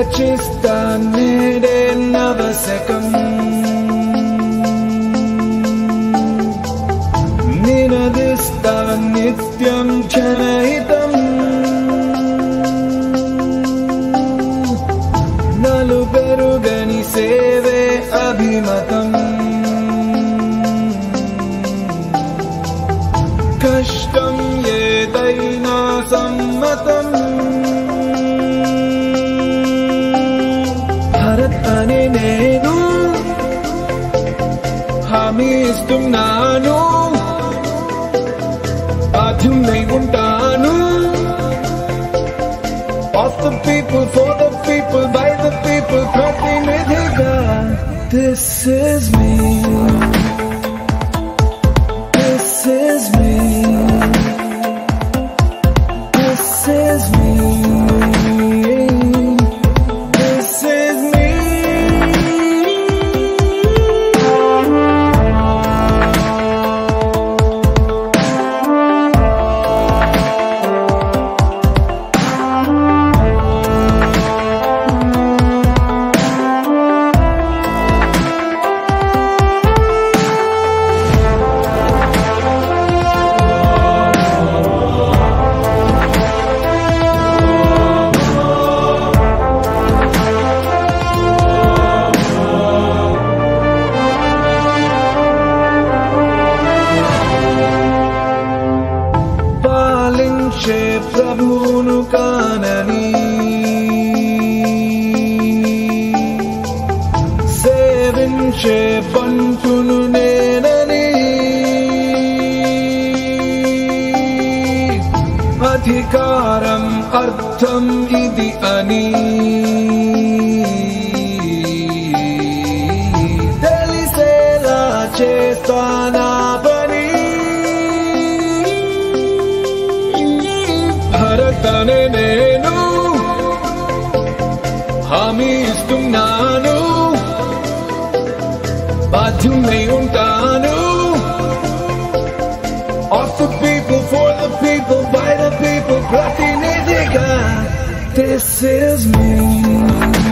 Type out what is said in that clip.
రచిస్తా నేడే నవశకం నినదిస్తా నిత్యం క్షణహితం నలుపెరుగని సేవే అభిమతం కష్టం ఏదైనా సమ్మతం భరత్ అనే నేను హామీ ఇస్తున్నాను బాధ్యున్నై ఉంటాను of the people for the people by the people ప్రతినిధిగా this is me this is me this is me this is me పాలించే ప్రభువును కానని సేవించే పంటును నేనని అధికారం అర్థం ఇది అని తెలిసేలా చేస్తానా పని భరత్ అనే నేను హామీ ఇస్తున్నాను బాధ్యున్నై ఉంటాను of the people for the people by the people ప్రతినిధిగా this is me